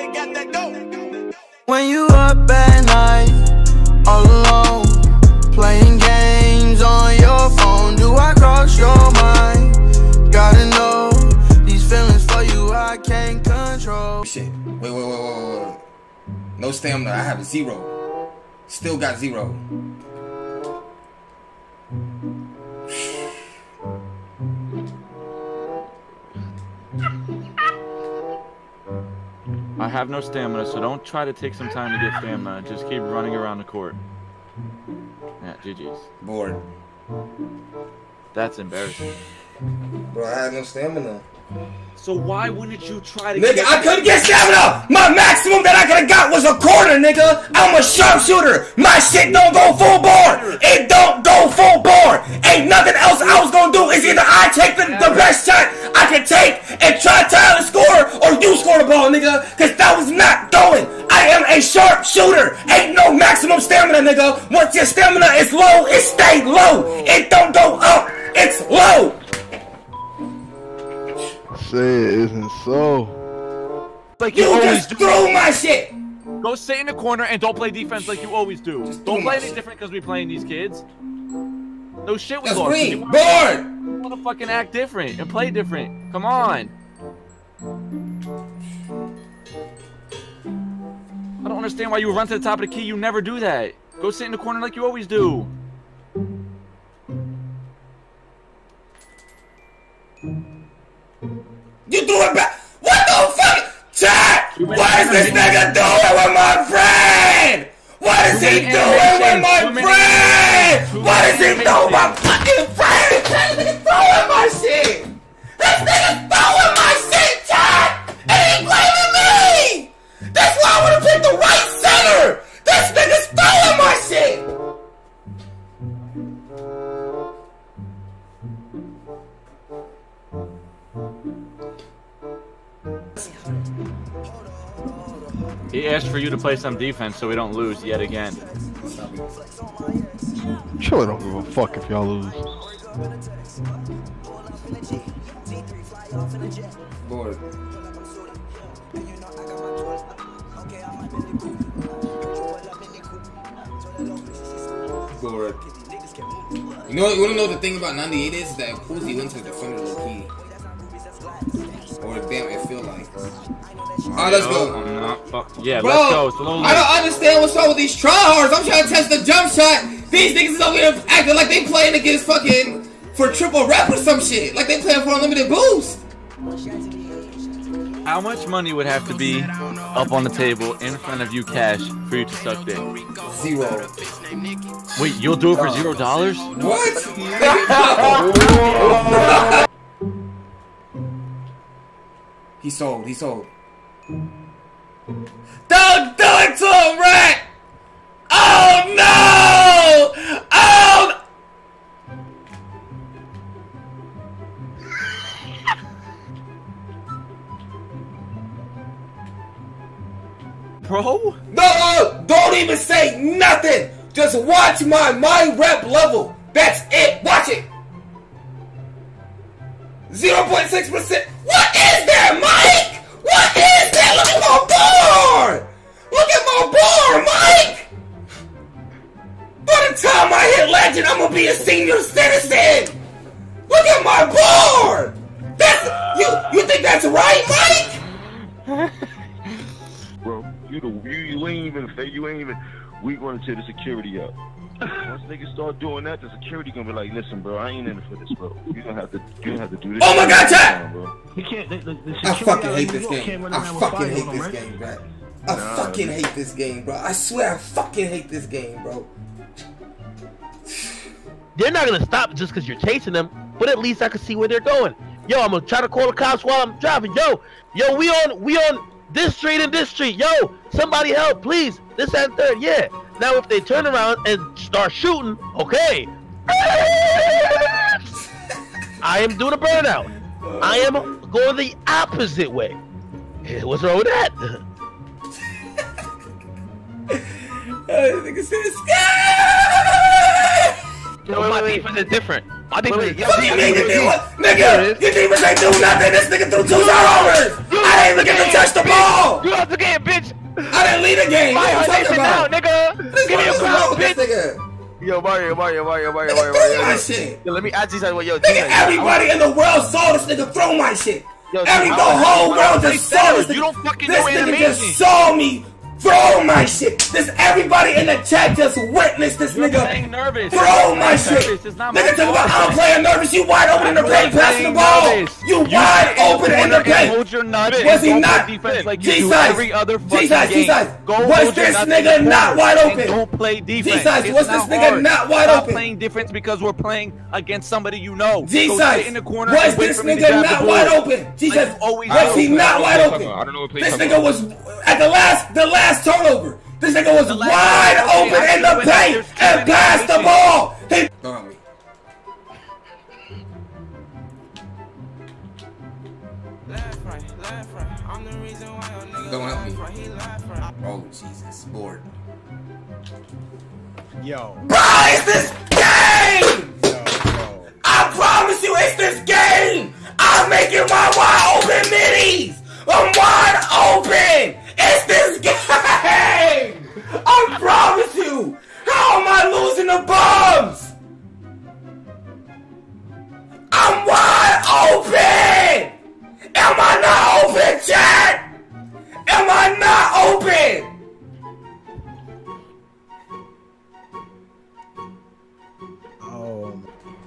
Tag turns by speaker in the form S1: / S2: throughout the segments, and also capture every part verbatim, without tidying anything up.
S1: nigga got that dope.
S2: When you up at night, all alone, playing games on your phone, do I cross your mind? Gotta know, these feelings for you I can't control.
S3: Shit, wait, wait, wait, wait, wait. No stamina, I have zero. Still got zero.
S4: I have no stamina, so don't try to take some time to get stamina. Just keep running around the court. Yeah, G G's.
S3: Bored.
S4: That's embarrassing.
S3: Bro, I had no stamina.
S4: So why wouldn't you try to
S3: Nigga,
S4: get
S3: I couldn't get stamina! My maximum that I could've got was a quarter, nigga! I'm a sharpshooter! My shit don't go full bore! It don't go full bore! Ain't nothing else I was gonna do. Is either I take the, the best shot I can take and try to try to score, or you score the ball, nigga! Cause that was not going! I am a sharpshooter! Ain't no maximum stamina, nigga! Once your stamina is low, it stay low! It don't go up! It's low!
S5: Say it isn't so.
S4: Like you,
S3: You
S4: always
S3: just
S4: do.
S3: threw my shit!
S4: Go sit in the corner and don't play defense like you always do. Don't play any different because we playing these kids. No shit with
S3: That's
S4: Lord.
S3: green!
S4: You
S3: Bored!
S4: want to fucking act different and play different. Come on. I don't understand why you run to the top of the key. You never do that. Go sit in the corner like you always do.
S3: You threw it back! What the fuck? Chat! What is this nigga doing with my friend? What is he doing with my friend? What is he doing with my fucking friend? This nigga throwing my shit! This nigga throwing my shit, chat! And he blaming me! That's why I would've picked the right center! This nigga's throwing my shit!
S4: He asked for you to play some defense so we don't lose yet again.
S5: Sure, don't give a fuck if y'all lose.
S3: Bored. Bored. You know, you wanna know the thing about ninety-eight is that Kuzi went to the defender low key. Or damn, it feel like. Alright, let's go.
S4: I'm not fuck. Yeah,
S3: Bro,
S4: let's go. It's a little
S3: I don't understand what's wrong with these tryhards. I'm trying to test the jump shot. These niggas is over here acting like they playing against fucking for triple rep or some shit. Like they playing for unlimited boost.
S4: How much money would have to be up on the table in front of you, cash, for you to suck dick?
S3: Zero.
S4: Wait, you'll do it for zero dollars?
S3: What? He sold. He sold. Don't do it to him, Rat! Oh no! Oh!
S4: Bro?
S3: No, don't even say nothing. Just watch my mind rep level. That's it. Watch it. zero point six percent. What is that, Mike? What is that? Look at my board. Look at my board, Mike. By the time I hit legend, I'm gonna be a senior citizen. Look at my board. That's you. You think that's right, Mike?
S6: Bro, you the you, you ain't even say you ain't even. We gonna tear the security up. Once niggas start doing that, the security gonna be like, listen, bro, I ain't in it for this, bro. You gonna have to, you gonna have to do this.
S3: Oh my God, chat!
S6: You can't. The, the, the
S3: I fucking hate this game. I fucking hate this game, bro. I fucking hate this game, bro. I swear, I fucking hate this game, bro.
S7: They're not gonna stop just because you're chasing them, but at least I can see where they're going. Yo, I'm gonna try to call the cops while I'm driving. Yo, yo, we on, we on this street and this street. Yo, somebody help, please. This and third, yeah. Now if they turn around and start shooting, okay. I am doing a burnout. I am going the opposite way. What's wrong with that?
S3: Nigga said
S7: No, my defense is different. My defense is
S3: What do you mean you do? Nigga, your defense ain't do nothing. This nigga threw two turnovers. I ain't even get to touch the ball.
S7: You have to get
S3: lead a game. What
S7: Five
S3: are you
S7: hundred
S3: talking
S7: now,
S3: about?
S7: nigga. Give me a
S3: What's wrong
S7: pound,
S3: with this
S7: bitch.
S3: nigga?
S1: Yo, Mario, Mario, Mario, Mario,
S3: Nigga
S1: Mario,
S3: threw
S1: Mario.
S3: my
S1: Yo,
S3: shit.
S1: yo, let me ask you something. Yo,
S3: Nigga,
S1: Tina,
S3: everybody in the world saw this nigga throw my shit.
S1: Yo,
S3: Every
S1: Tina,
S3: the
S1: I
S3: whole
S1: wanna-
S3: world
S4: play
S3: just saw this
S4: center. You
S3: nigga.
S4: don't fucking
S3: This
S4: know
S3: nigga
S4: animation.
S3: just saw me throw my shit. This everybody in the chat just witnessed this
S4: You're
S3: nigga
S4: playing nervous.
S3: throw
S4: You're
S3: my
S4: playing
S3: shit.
S4: nervous. It's not my
S3: Nigga talk about
S4: fault.
S3: I'm playing nervous. You wide open in the
S4: You're
S3: paint, passing the
S4: playing
S3: ball.
S4: nervous.
S3: You
S4: You
S3: wide
S4: sit in
S3: open in the
S4: corner and
S3: paint.
S4: Hold your nuts.
S3: Was he
S4: and go
S3: not?
S4: play defense like you do
S3: G-size.
S4: every other fucking
S3: G-size,
S4: game.
S3: G-size.
S4: Go
S3: Was
S4: hold your
S3: this
S4: nuts in
S3: nigga
S4: the
S3: not
S4: corner
S3: wide
S4: and
S3: open?
S4: Don't play defense.
S3: G-size,
S4: It's
S3: was
S4: not
S3: this nigga
S4: hard.
S3: not wide
S4: Stop
S3: open?
S4: playing defense because we're playing against somebody you know. Go
S3: G-size,
S4: sit in the corner
S3: was
S4: and wait
S3: this
S4: for me to
S3: nigga
S4: grab the
S3: not
S4: ball.
S3: wide open? G-size,
S4: Like you always
S3: was
S4: do.
S3: he not wide open?
S6: I don't know what play
S3: This
S6: talking
S3: nigga
S6: about.
S3: was at the last, the last turnover. This nigga was
S4: The last
S3: wide
S4: turnover,
S3: open
S4: okay,
S3: in the
S4: I see
S3: paint
S4: what-
S3: and
S4: there's
S3: passed the
S4: too many
S3: ball. He don't help me. Don't help me. Oh Jesus, bored.
S8: Yo,
S3: Bro, it's this game!
S8: yo, yo.
S3: I promise you, it's this game! I'm making my wide open minis! I'm wide open! It's this game! I promise you! How am I losing the bombs? I'm wide open! Am I not open, chat? Am I not open?
S8: Oh,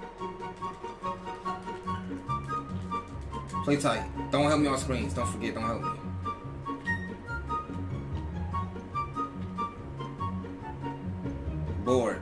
S3: Play tight. Don't help me on screens. Don't forget, don't help me. Bored.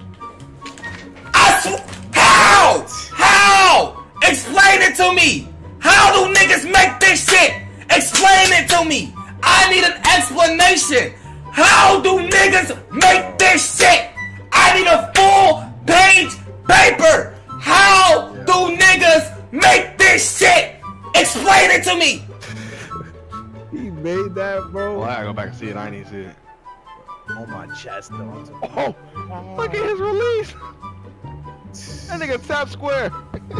S3: I sw- How? How? Explain it to me. How do niggas make this shit? Explain it to me. I need an explanation. How do niggas make this shit? I need a full page paper. How do niggas make this shit? Explain it to me.
S8: he made that, bro.
S5: Well, I gotta go back and see it. I ain't even see it.
S8: On my chest, though.
S1: Oh, look at his release. That nigga tap square.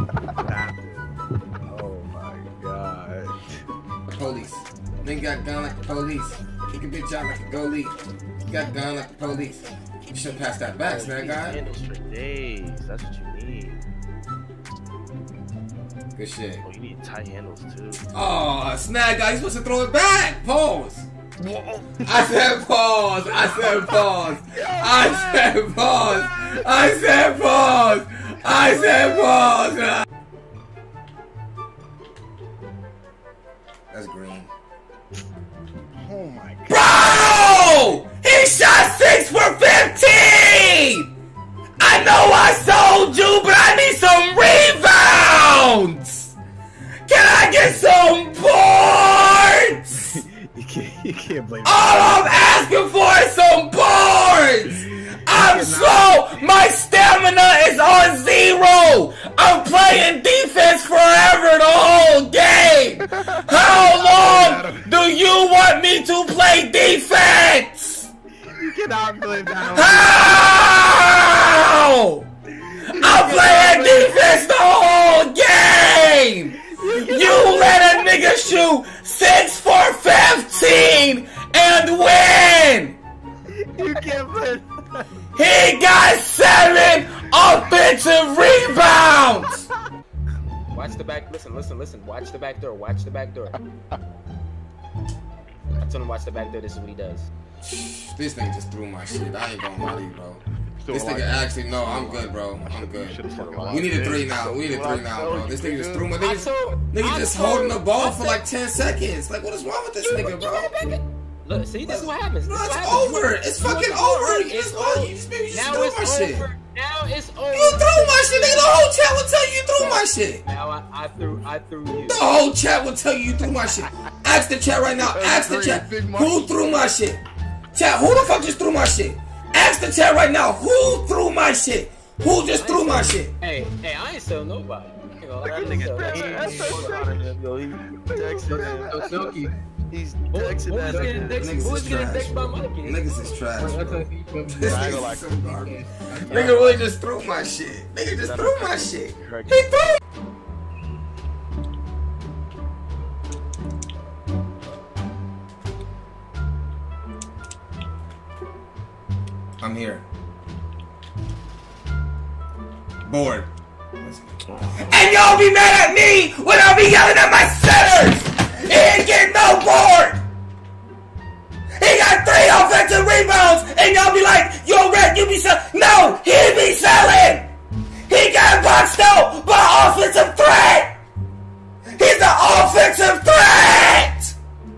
S8: Oh my god.
S3: The police. Nigga got gun like the police. He can bitch out like a goalie. He got gun like the police. You should pass that back, snap guy.
S7: Handles for days. That's what you need.
S3: Good shit.
S7: Oh, you need tight handles too.
S3: Oh, snag guy, you supposed to throw it back. Pause. I said pause. I said pause. I said pause. I said pause. I said pause. That's green.
S8: Oh my god.
S3: Bro! He shot six for fifteen! I know I sold you, but I need some rebounds! Can I get some boards?
S8: You can't, you can't blame
S3: All I'm asking for is some boards! I'm slow! My stamina is on zero! I'm playing defense forever the whole game! How long do you want me to play defense?
S8: You cannot blame that.
S3: How? I'm playing defense the whole game! You let a nigga shoot six for fifteen and win!
S8: You can't blame.
S3: He got seven offensive rebounds!
S9: Watch the back. Listen, listen, listen. Watch the back door. Watch the back door. I told him watch the back door. This is what he does.
S3: This nigga just threw my shit. I ain't gonna lie to you, bro. This nigga actually, no, I'm good, bro. I'm good. We need a three now. We need a three now, bro. This nigga just threw my
S9: I
S3: nigga.
S9: told,
S3: Nigga
S9: I
S3: just
S9: told-
S3: holding the ball
S9: I
S3: for
S9: said-
S3: like ten seconds. Like, what is wrong with this nigga, bro?
S9: Look, see, this is what happens.
S3: No,
S9: This is
S3: it's
S9: what happens.
S3: over.
S9: You-
S3: It's
S9: you
S3: fucking
S9: want
S3: over.
S9: the
S3: You
S9: It's
S3: just, oh,
S9: over.
S3: you just, you just
S9: Now
S3: threw
S9: it's
S3: my shit.
S9: over. Now it's over.
S3: You threw my shit, nigga. The whole chat will tell you you threw my shit.
S9: Now I, I threw, I threw you.
S3: The whole chat will tell you you threw my shit. Ask the chat right now. Ask the chat who threw my shit. Chat, who the fuck just threw my shit? Ask the chat right now who threw my shit. Who just threw my shit?
S9: Hey, hey, I ain't sell nobody. You know, I
S1: That
S9: ain't
S1: nigga's
S9: sell
S1: been- that's so sick. Yo, he texting that.
S9: Silky.
S1: He's
S9: Who-
S1: texting
S9: Who's
S1: that.
S9: getting dexed?
S3: Niggas
S9: Who's
S3: is
S9: getting
S3: trash,
S9: dexed by my kid?
S3: Niggas is trash, bro. This
S1: I ain't
S3: nigga
S1: gonna
S3: is so garbage. Nigga really just threw my shit. Nigga just threw my shit.
S1: Correct.
S3: He threw. I'm here. Bored. And y'all be mad at me when I be yelling at my centers! He ain't getting no board! He got three offensive rebounds, and y'all be like, yo, Red, you be selling. No, he be selling! He got boxed out by offensive threat! He's the offensive threat!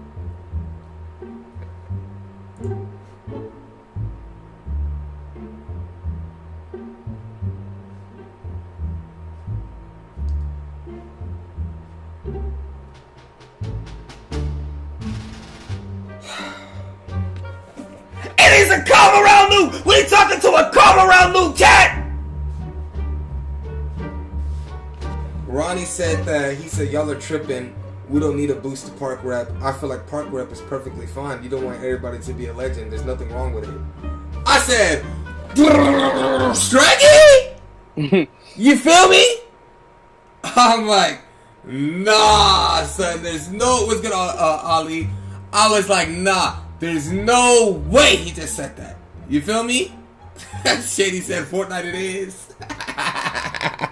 S3: And he's a come around new. We talking to a come around new cat. Ronnie said that he said y'all are tripping. We don't need a boost to park rep. I feel like park rep is perfectly fine. You don't want everybody to be a legend. There's nothing wrong with it. I said, Straggy? You feel me? I'm like, nah, son. There's no. What's good, uh, Ali? I was like, nah. There's no way he just said that. You feel me? Shady said Fortnite it is.